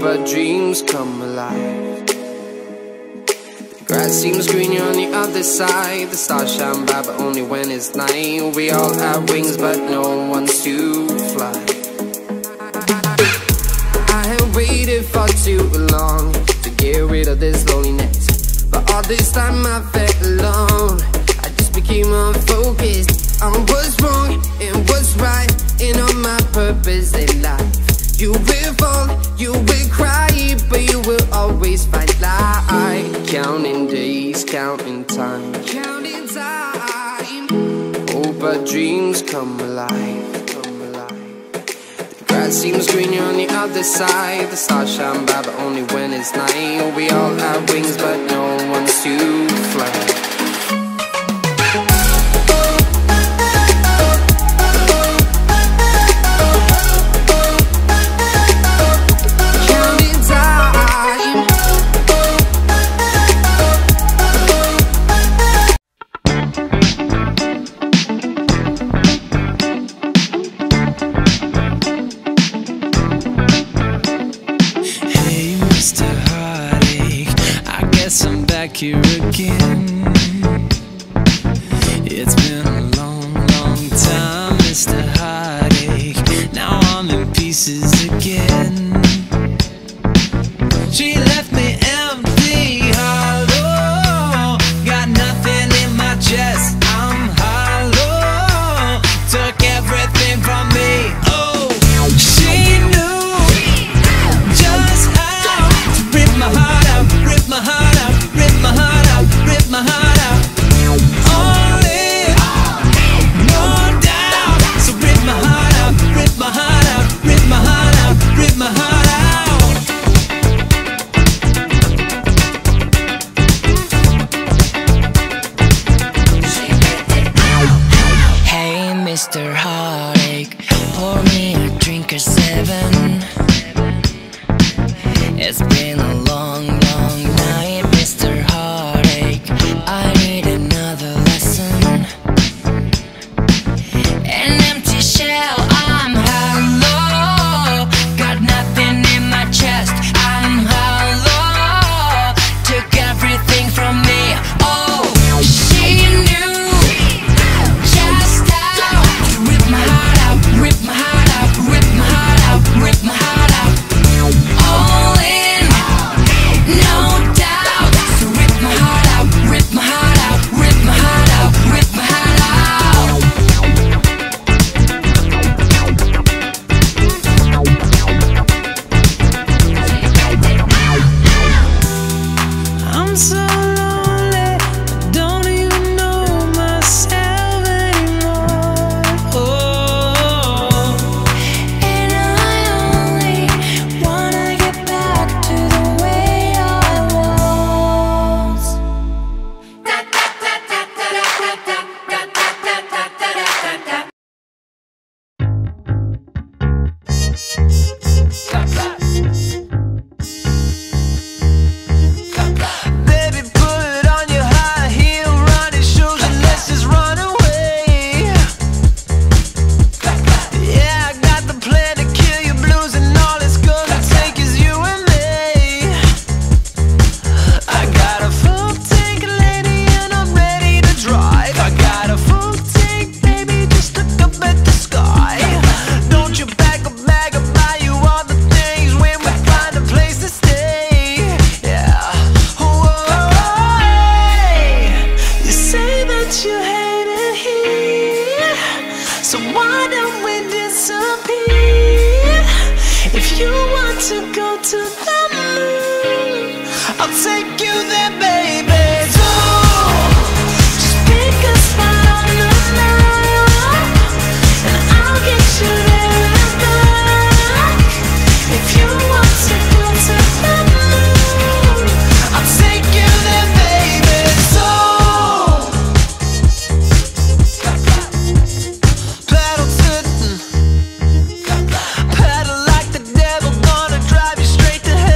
but dreams come alive. The grass seems greener on the other side. The stars shine bright, but only when it's night. We all have wings, but no one's to fly. I have waited for too long to get rid of this loneliness, but all this time I felt alone. I just became unfocused on what's wrong and what's right, and on my purpose in life. You will fall, you will cry, but you will always find light. Counting days, counting time, counting time. Oh, but dreams come alive, come alive. The grass seems greener on the other side. The stars shine bright, but only when it's night. We all have wings, but no one's to fly. I'm back here again. It's been a long, long time, Mr. Heartache. Now I'm in pieces again. She left me empty, hollow. Got nothing in my chest, I'm hollow. Took everything from me, oh. She knew just how to rip my heart out, rip my heart out, rip my heart out, rip my heart out. Only, no doubt. So rip my heart out, rip my heart out, rip my heart out, rip my heart out. Hey, Mr. Heartache, pour me a drink or seven. It's been a long, long night, Mr. Heartache. I need another lesson. An empty shell, I'm hollow. Got nothing in my chest, I'm hollow. Took everything from me, oh. She knew just how to rip my heart out, rip my heart out, rip my heart out, rip my heart out. All in, no doubt. So rip my heart out, rip my heart out, rip my heart out, rip my heart out. I'm so lonely, I don't even know myself anymore. Oh, and I only wanna get back to the way I was. Baby, put on your high heel running shoes and let's just run away. Yeah, I got the plan to kill your blues, and all it's gonna take is you and me. I got a full tank, lady, and I'm ready to drive. I got a full tank, baby, just look up at the sky. Don't you pack a bag, I'll buy you all the things when we find a place to stay. Yeah. You say that you hate it here, so why don't we disappear? If you want to go to the moon, I'll take you there, baby. So just pick a spot on the map, and I'll get you there and back. If you want to go to the moon, I'll take you there, baby. So pedal to pedal like the devil, gonna drive you straight to hell.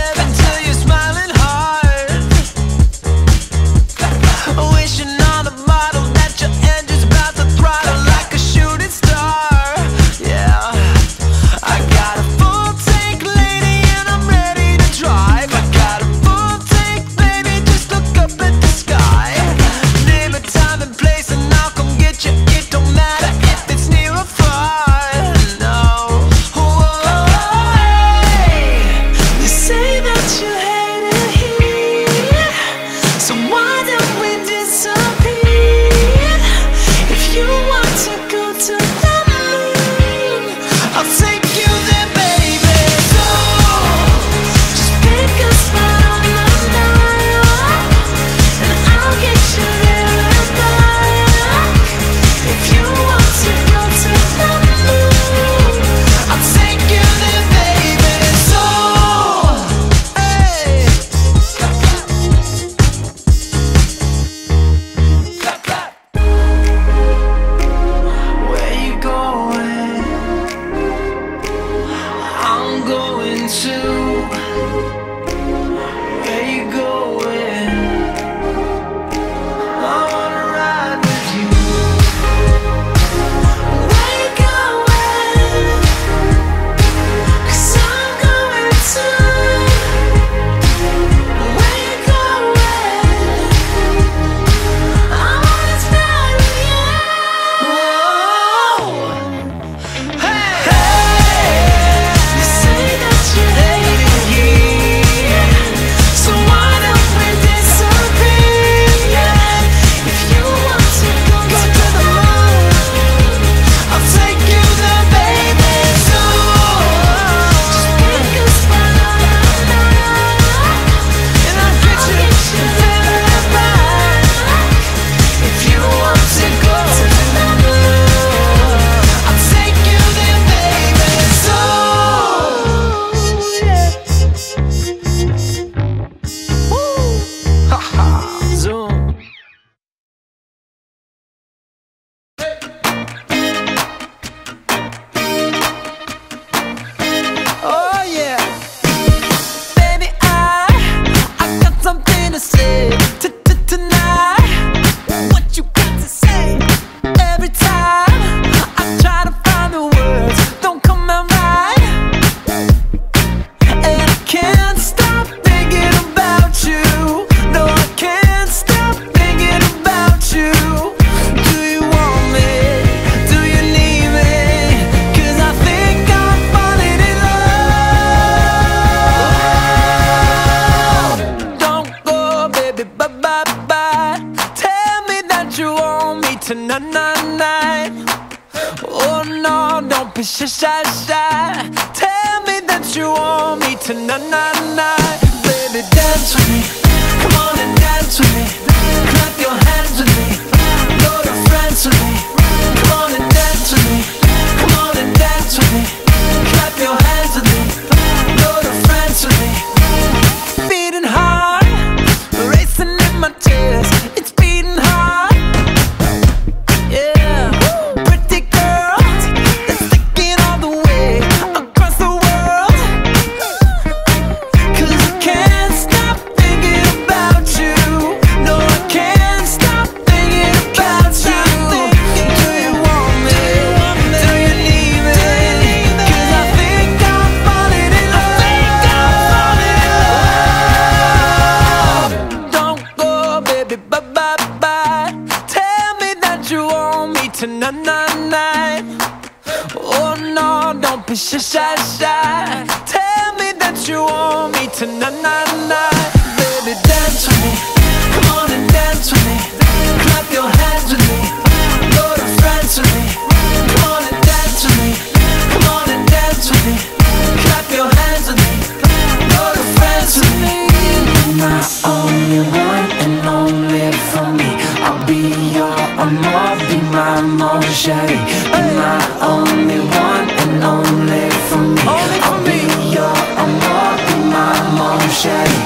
shy, shy, shy. Tell me that you want me tonight. Baby, dance with me. Come on and dance with me. Clap your hands with me. Go to France with me. Come on and dance with me. Come on and dance with me. Clap your hands with me. Go to France with me. Beating hard, racing in my chest. It's beating hard. Yeah, pretty girl, that's sticking all the way across the world. 'Cause I can't stop thinking about you. No, I can't stop thinking about you. Do you want me? Do you need me? 'Cause I think I'm falling in love. Don't go, baby, bye, bye, bye. Tell me that you want me tonight. Oh no, don't be shy, shy, shy. Tell me that you want me tonight. Baby, dance with me. Come on and dance with me. Clap your hands with me. Go to France with me. Come on and dance with me. Come on and dance with me. Clap your hands with me. Go to France with me. My only one and only for me. I'll be your amor, be my mon chéri. Be my only one and only for me. I'll be your amor, be my mon chéri.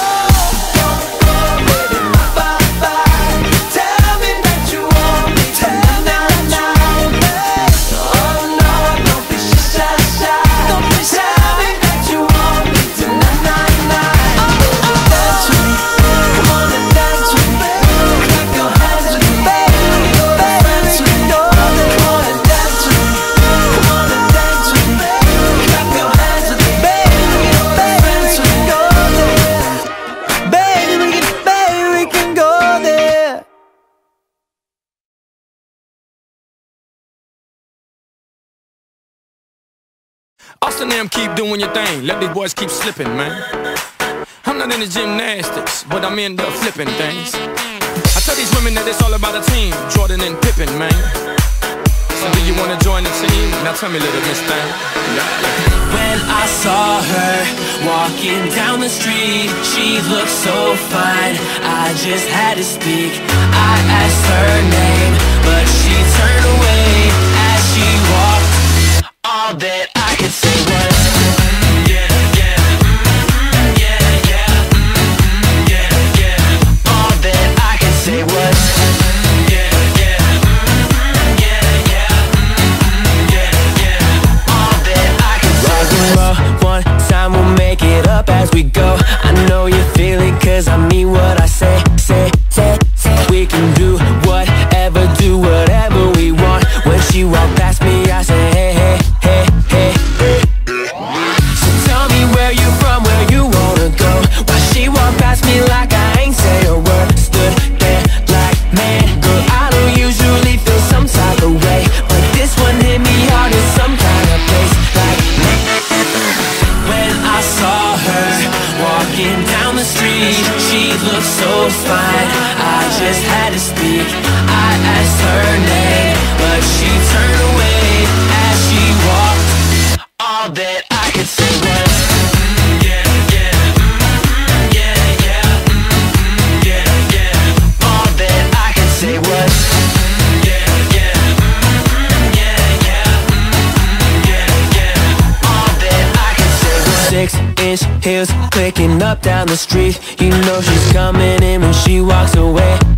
Austin them keep doing your thing, let these boys keep slipping, man. I'm not into gymnastics, but I'm into flipping things. I tell these women that it's all about a team, Jordan and Pippen, man. So do you wanna join the team? Now tell me, little miss thing. When I saw her walking down the street, she looked so fine, I just had to speak. I asked her name, but she turned away as she walked. All that I could say was yeah, yeah, yeah, yeah, yeah, yeah. All that I could say was yeah, yeah, yeah, yeah, yeah, yeah. All that I could say was rock and roll, one time we'll make it up as we go. I know you feel it 'cause I mean what I say. We can do whatever we want. When she walked past me, I say hey, hey. So tell me where you from, where you wanna go. Why she walked past me like I ain't say a word. Stood there like, man, girl, I don't usually feel some type of way, but this one hit me hard in some kind of place. Like, when I saw her walking down the street, she looked so fine, I just had to speak. I asked her name, but she turned away as she walked. All that I could say was yeah, yeah, yeah, yeah, yeah, yeah. All that I could say was yeah, yeah, yeah, yeah, yeah, yeah. All that I could say was 6-inch heels clicking up down the street. You know she's coming in when she walks away.